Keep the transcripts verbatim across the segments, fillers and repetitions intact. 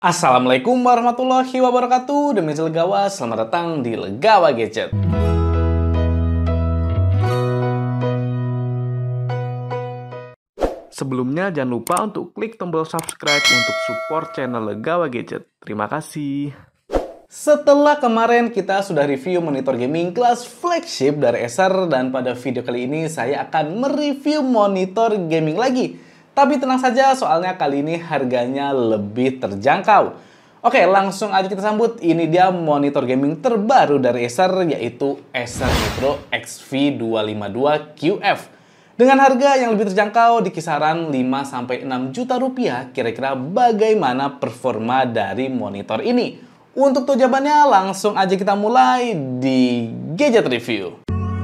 Assalamualaikum warahmatullahi wabarakatuh. Demi Legawa, selamat datang di Legawa Gadget. Sebelumnya jangan lupa untuk klik tombol subscribe untuk support channel Legawa Gadget. Terima kasih. Setelah kemarin kita sudah review monitor gaming kelas flagship dari Acer, dan pada video kali ini saya akan mereview monitor gaming lagi. Tapi tenang saja, soalnya kali ini harganya lebih terjangkau. Oke, langsung aja kita sambut. Ini dia monitor gaming terbaru dari Acer, yaitu Acer Nitro X V dua lima dua Q F. Dengan harga yang lebih terjangkau di kisaran lima sampai enam juta rupiah, kira-kira bagaimana performa dari monitor ini? Untuk tahu jawabannya, langsung aja kita mulai di Gadget Review.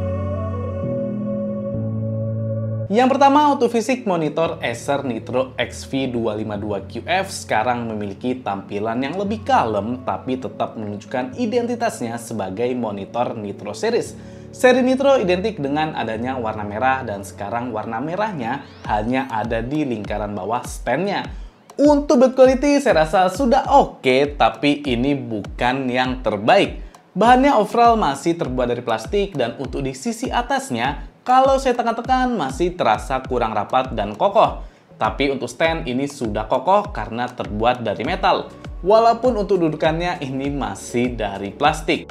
Yang pertama, untuk fisik monitor Acer Nitro X V dua lima dua Q F sekarang memiliki tampilan yang lebih kalem, tapi tetap menunjukkan identitasnya sebagai monitor Nitro series. Seri Nitro identik dengan adanya warna merah, dan sekarang warna merahnya hanya ada di lingkaran bawah stand-nya. Untuk build quality saya rasa sudah oke, tapi ini bukan yang terbaik. Bahannya overall masih terbuat dari plastik, dan untuk di sisi atasnya, kalau saya tekan-tekan masih terasa kurang rapat dan kokoh. Tapi untuk stand ini sudah kokoh karena terbuat dari metal. Walaupun untuk dudukannya ini masih dari plastik.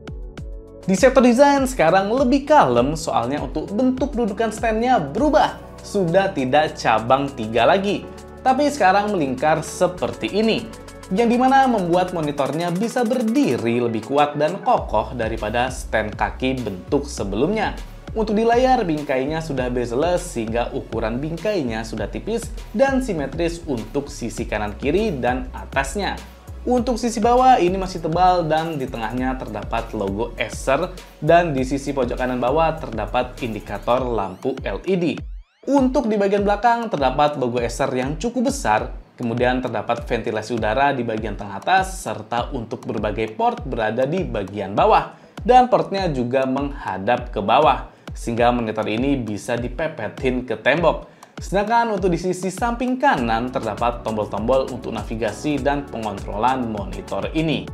Di sektor desain sekarang lebih kalem, soalnya untuk bentuk dudukan standnya berubah. Sudah tidak cabang tiga lagi, tapi sekarang melingkar seperti ini. Yang dimana membuat monitornya bisa berdiri lebih kuat dan kokoh daripada stand kaki bentuk sebelumnya. Untuk di layar, bingkainya sudah bezel sehingga ukuran bingkainya sudah tipis dan simetris untuk sisi kanan kiri dan atasnya. Untuk sisi bawah ini masih tebal, dan di tengahnya terdapat logo Acer, dan di sisi pojok kanan bawah terdapat indikator lampu L E D. Untuk di bagian belakang terdapat logo Acer yang cukup besar, kemudian terdapat ventilasi udara di bagian tengah atas, serta untuk berbagai port berada di bagian bawah, dan portnya juga menghadap ke bawah, sehingga monitor ini bisa dipepetin ke tembok. Sedangkan untuk di sisi samping kanan terdapat tombol-tombol untuk navigasi dan pengontrolan monitor ini.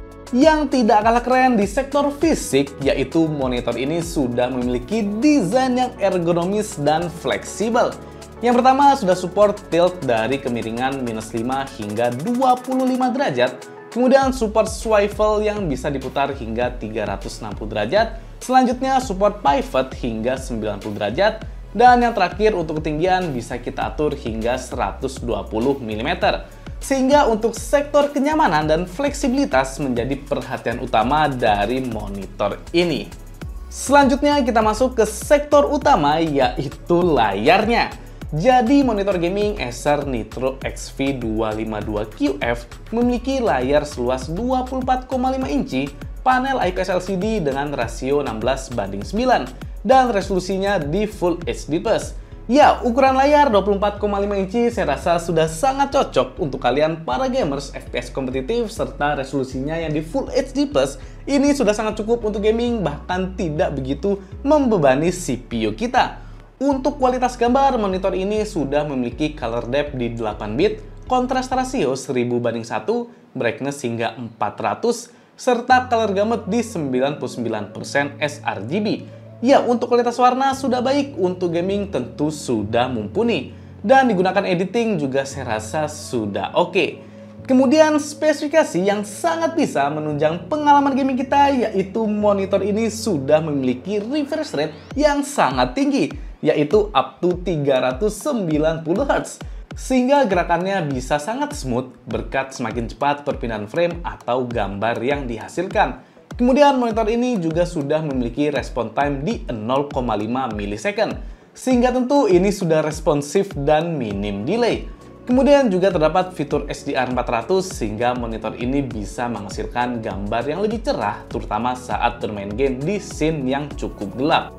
Yang tidak kalah keren di sektor fisik, yaitu monitor ini sudah memiliki desain yang ergonomis dan fleksibel. Yang pertama, sudah support tilt dari kemiringan minus lima hingga dua puluh lima derajat, kemudian support swivel yang bisa diputar hingga tiga ratus enam puluh derajat, selanjutnya support pivot hingga sembilan puluh derajat, dan yang terakhir untuk ketinggian bisa kita atur hingga seratus dua puluh milimeter. Sehingga untuk sektor kenyamanan dan fleksibilitas menjadi perhatian utama dari monitor ini. Selanjutnya kita masuk ke sektor utama, yaitu layarnya. Jadi monitor gaming Acer Nitro X V dua lima dua Q F memiliki layar seluas dua puluh empat koma lima inci, panel I P S L C D dengan rasio enam belas banding sembilan, dan resolusinya di Full H D plus. Ya, ukuran layar dua puluh empat koma lima inci saya rasa sudah sangat cocok untuk kalian para gamers F P S kompetitif, serta resolusinya yang di Full H D plus ini sudah sangat cukup untuk gaming, bahkan tidak begitu membebani C P U kita. Untuk kualitas gambar, monitor ini sudah memiliki color depth di delapan bit, kontras rasio seribu banding satu, brightness hingga empat ratus, serta color gamut di sembilan puluh sembilan persen sRGB. Ya, untuk kualitas warna sudah baik, untuk gaming tentu sudah mumpuni, dan digunakan editing juga saya rasa sudah oke. Kemudian spesifikasi yang sangat bisa menunjang pengalaman gaming kita, yaitu monitor ini sudah memiliki refresh rate yang sangat tinggi, yaitu up to tiga ratus sembilan puluh hertz, sehingga gerakannya bisa sangat smooth berkat semakin cepat perpindahan frame atau gambar yang dihasilkan. Kemudian monitor ini juga sudah memiliki respon time di nol koma lima milisecond, sehingga tentu ini sudah responsif dan minim delay. Kemudian juga terdapat fitur H D R empat ratus, sehingga monitor ini bisa menghasilkan gambar yang lebih cerah, terutama saat bermain game di scene yang cukup gelap.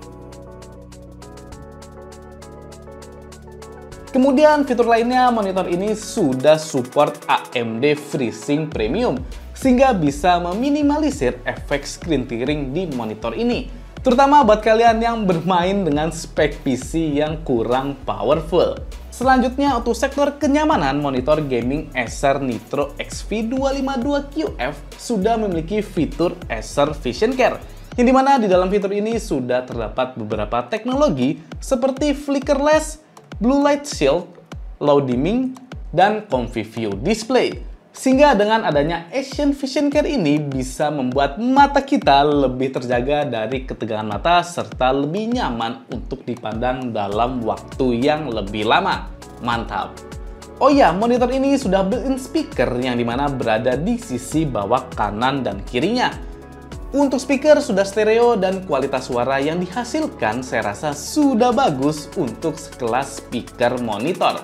Kemudian fitur lainnya, monitor ini sudah support A M D FreeSync Premium, sehingga bisa meminimalisir efek screen tearing di monitor ini. Terutama buat kalian yang bermain dengan spek P C yang kurang powerful. Selanjutnya, untuk sektor kenyamanan, monitor gaming Acer Nitro X V dua lima dua Q F sudah memiliki fitur Acer Vision Care, yang dimana di dalam fitur ini sudah terdapat beberapa teknologi seperti flickerless, blue light shield, low dimming, dan comfy view display. Sehingga dengan adanya Acer Vision Care ini bisa membuat mata kita lebih terjaga dari ketegangan mata serta lebih nyaman untuk dipandang dalam waktu yang lebih lama. Mantap! Oh ya, monitor ini sudah built-in speaker yang dimana berada di sisi bawah kanan dan kirinya. Untuk speaker sudah stereo dan kualitas suara yang dihasilkan saya rasa sudah bagus untuk sekelas speaker monitor.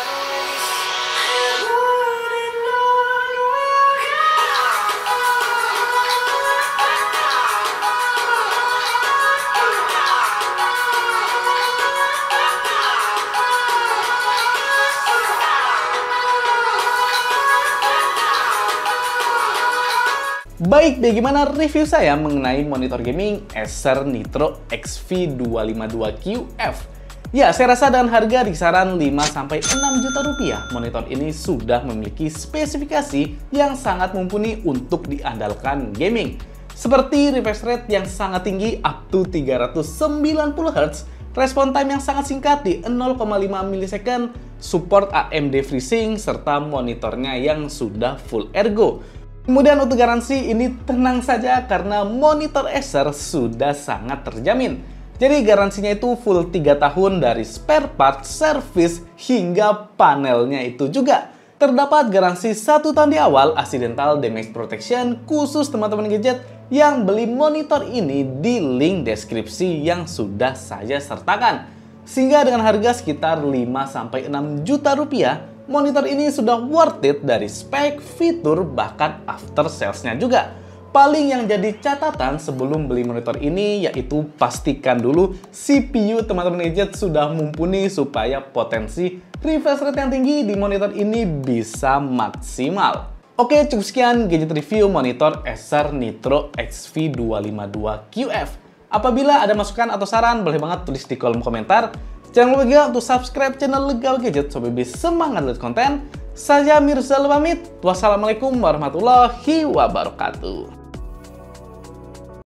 Baik, bagaimana review saya mengenai monitor gaming Acer Nitro X V dua lima dua Q F? Ya, saya rasa dengan harga di kisaran lima sampai enam juta rupiah, monitor ini sudah memiliki spesifikasi yang sangat mumpuni untuk diandalkan gaming. Seperti refresh rate yang sangat tinggi up to tiga ratus sembilan puluh hertz, respon time yang sangat singkat di nol koma lima milisecond, support A M D FreeSync, serta monitornya yang sudah full ergo. Kemudian untuk garansi ini tenang saja karena monitor Acer sudah sangat terjamin. Jadi garansinya itu full tiga tahun dari spare part, service, hingga panelnya itu juga. Terdapat garansi satu tahun di awal accidental damage protection khusus teman-teman gadget yang beli monitor ini di link deskripsi yang sudah saya sertakan. Sehingga dengan harga sekitar lima sampai enam juta rupiah, monitor ini sudah worth it dari spek, fitur, bahkan after sales-nya juga. Paling yang jadi catatan sebelum beli monitor ini yaitu pastikan dulu C P U teman-teman gadget sudah mumpuni supaya potensi refresh rate yang tinggi di monitor ini bisa maksimal. Oke, cukup sekian gadget review monitor Acer Nitro X V dua lima dua Q F. Apabila ada masukan atau saran, boleh banget tulis di kolom komentar. Jangan lupa juga untuk subscribe channel Legal Gadget supaya lebih semangat lihat konten. Saya Mirza pamit. Wassalamualaikum warahmatullahi wabarakatuh.